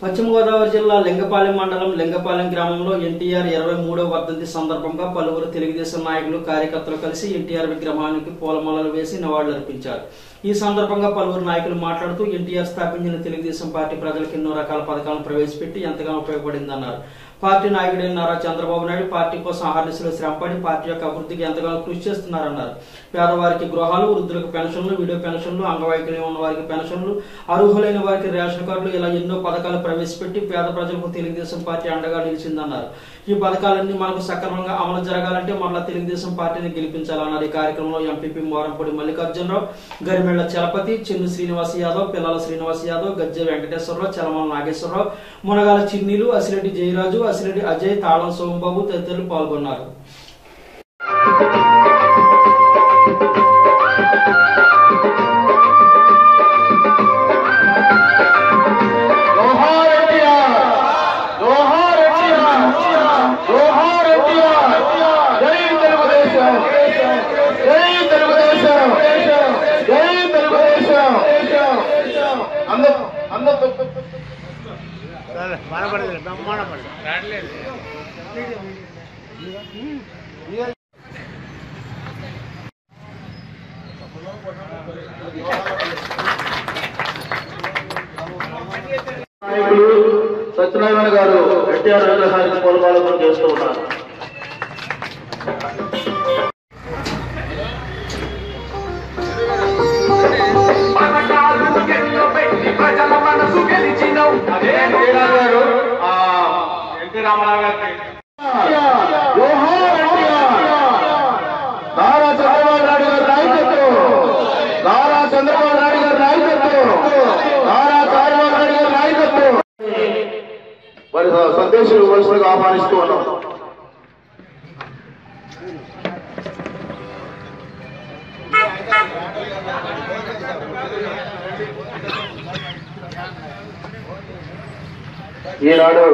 పశ్చిమ గోదావరి జిల్లా లింగపాలెం మండలం లింగపాలెం గ్రామంలో ఎన్టీఆర్ 23వ వర్ధంతి సందర్భంగా పలువురు తెలుగుదేశం నాయకులు కార్యకర్తలు కలిసి ఎన్టీఆర్ విగ్రహానికి పూలమాలలు వేసి నివాళులర్పించారు. ఈ సందర్భంగా పలువురు నాయకులు మాట్లాడుతూ ఎన్టీఆర్ స్థాపించిన తెలుగుదేశం పార్టీ ప్రజలకు ఎన్నో రకాల పథకాలను ప్రవేశపెట్టి ఎంతగానో ఉపయోగపడిందన్నారు. పార్టీ నాయకుడైన నారా చంద్రబాబు నాయుడు పార్టీ కోసం ఆహర్నిశలు శ్రమపడి పార్టీ యొక్క అభివృద్ధికి ఎంతగానో కృషి చేస్తున్నారన్నారు. పేదవారికి గృహాలు, వృద్ధులకు పెన్షన్లు, వీడియో పెన్షన్లు, అంగవైకల్యం ఉన్న వారికి పెన్షన్లు, అర్హులైన వారికి రేషన్ కార్డులు ఇలా ఎన్నో పథకాలు ప్రవేశపెట్టి పేద ప్రజలకు తెలుగుదేశం పార్టీ అండగా నిలిచిందన్నారు. ఈ పథకాలన్నీ మనకు సక్రమంగా అమలు జరగాలంటే మరలా తెలుగుదేశం పార్టీని గెలిపించాలన్నారు. ఈ కార్యక్రమంలో ఎంపీపీ మోరంపూడి మల్లికార్జునరావు, గరిమెళ్ల చలపతి, చెన్ను శ్రీనివాస్ యాదవ్, పిల్లల శ్రీనివాస్ యాదవ్, గజ్జె వెంకటేశ్వరరావు, చలమల నాగేశ్వరరావు, మునగాల చిన్నీలు, అసిరెడ్డి జయరాజు, అసిరెడ్డి అజయ్, తాళం సోమబాబు తదితరులు పాల్గొన్నారు. సత్యనారాయణ గారు ఎన్టీఆర్ విగ్రహానికి పూలమాలలు చేస్తూ ఉన్నారు. ఎన్టీ రామారావు గారికి నారా చంద్రబాబు నాయుడు గారి నాయకత్వం, నారా చంద్రబాబు నాయుడు గారి నాయకత్వం, నారా చంద్రబాబు నాయుడు గారి నాయకత్వం వారి సందేశాలు వరుసగా ఆహ్వానిస్తూ ఉన్నాం. ఈనాడు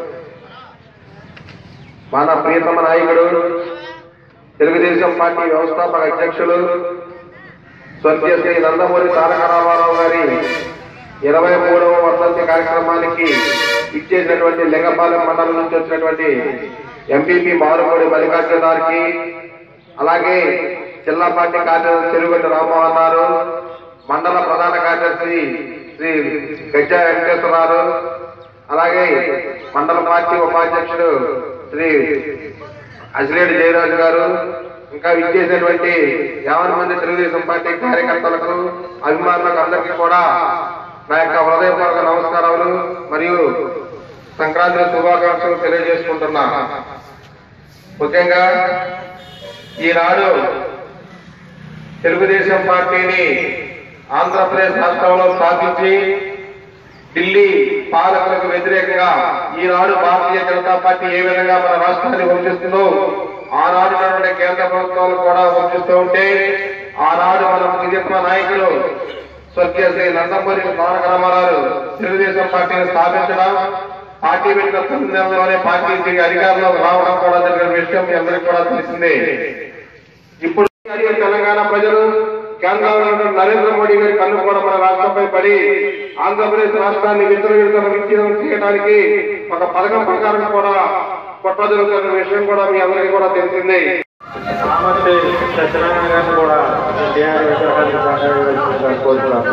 మన ప్రియతమ నాయకుడు తెలుగుదేశం పార్టీ వ్యవస్థాపక అధ్యక్షులు స్వర్గీయ శ్రీ నందమూరి తారక రామారావు గారి 23వ వర్ధంతి కార్యక్రమానికి ఇచ్చేసినటువంటి లింగపాలెం మండలం నుంచి వచ్చినటువంటి ఎంపీపీ మారుమూడి మల్లికార్జున గారికి, అలాగే జిల్లా పార్టీ కార్యదర్శి చెరుగడ్డ రామ్మోహన్ గారు, మండల ప్రధాన కార్యదర్శి శ్రీ గజ్జ వెంకటేశ్వరరావు, అలాగే మండల పార్టీ ఉపాధ్యక్షుడు శ్రీ అసిరెడ్డి జయరాజు గారు, ఇంకా ఇచ్చేసినటువంటి 50 మంది తెలుగుదేశం పార్టీ కార్యకర్తలకు, అభిమానులకు అందరికీ కూడా నా యొక్క హృదయపూర్వక నమస్కారాలు మరియు సంక్రాంతి శుభాకాంక్షలు తెలియజేసుకుంటున్నా. ముఖ్యంగా ఈనాడు తెలుగుదేశం పార్టీని ఆంధ్రప్రదేశ్ రాష్ట్రంలో స్థాపించి ఢిల్లీ పాలకులకు వ్యతిరేకంగా ఈనాడు భారతీయ జనతా పార్టీ ఏ విధంగా మన రాష్ట్రాన్ని వంచిస్తుందో ఆనాడు కేంద్ర ప్రభుత్వాలు కూడా వంచిస్తూ ఉంటే, ఆనాడు మన ప్రియతమ నాయకులు స్వర్గీయ శ్రీ నందమూరి తారక రామారావు తెలుగుదేశం పార్టీని స్థాపించడం, పార్టీ పెట్టిన 9 నెలల్లోనే పార్టీ అధికారంలో రావడం కూడా జరిగిన విషయం మీ అందరికీ కూడా తెలిసిందే. ఇప్పుడు తెలంగాణ ప్రజలు కేంద్రంలో నరేంద్ర మోడీ గారి కన్ను కూడా మన రాష్ట్రంపై పడి ఆంధ్రప్రదేశ్ రాష్ట్రాన్ని విచ్ఛిన్నం చేయడానికి ఒక పథకం ప్రకారం కూడా కొట్టజరుగుతున్న విషయం కూడా మీ అందరికీ కూడా తెలిసిందే. సత్యనారాయణ గారిని కూడా ఎన్టీఆర్ విగ్రహానికి కోరుతున్నాను.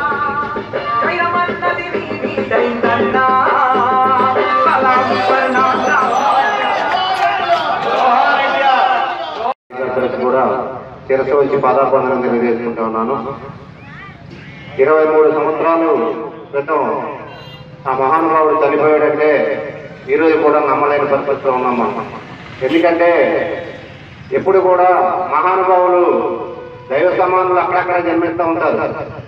కూడా శిరస్సు వచ్చి పాదాబంధనం తెలియజేసుకుంటూ ఉన్నాను. 23 సంవత్సరాలు క్రితం ఆ మహానుభావుడు చనిపోయాడంటే ఈరోజు కూడా నమ్మలేని పరిస్థితిలో ఉన్నాం. ఎందుకంటే ఎప్పుడు కూడా మహానుభావులు దైవ సమానులు అక్కడక్కడ జన్మిస్తూ ఉంటారు.